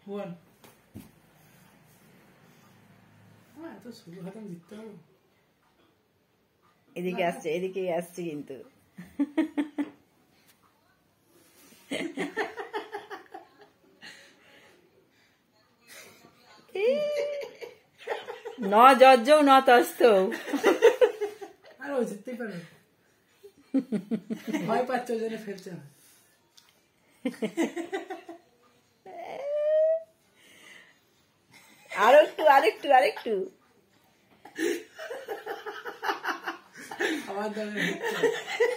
One. এত শুরু হাতাম জিততে হবে। এদিকে আসছে, এদিকেই আসছে কিন্তু। ন যজ্জৌ ন তস্থৌ। আর ও জিততেই পারে, ভয় পাচ্ছে ওই জন্য ফেলছে না। আরেকটু আরেকটু আরেকটু। আমার দ্বারা